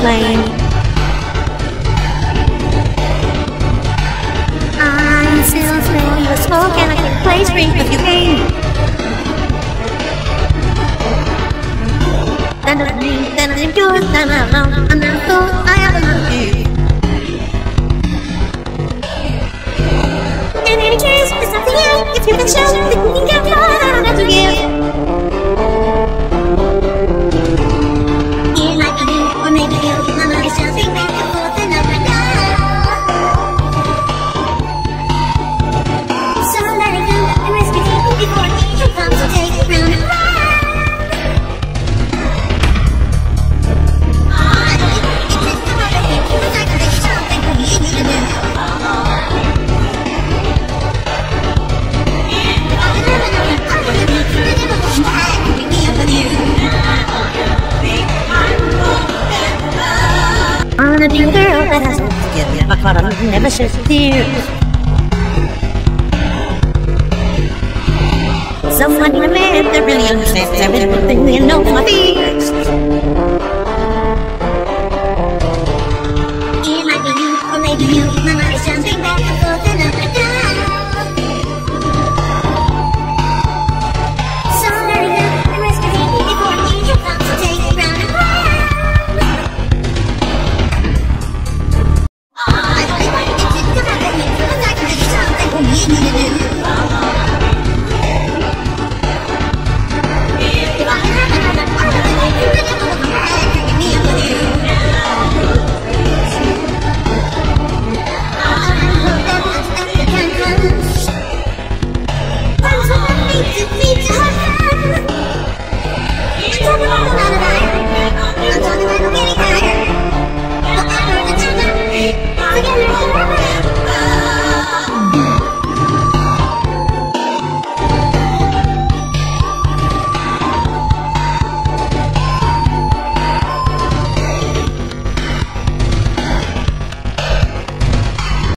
flame. I'm still smelling the smoke and I can play strings with you game. That doesn't mean that I'm yours, that I'm alone. I'm not so I have another you. In any case, it's up to you. If you can show that you can get far, I don't have to give. It might be you, or maybe you. None of it's just being back and forth and up and down. So let it go and risk it before it comes to take it round and round. I wanna be a girl that has no skin, but what I never sheds tears. Someone in a man that really understands everything and knows my fears. It might be you, or maybe you,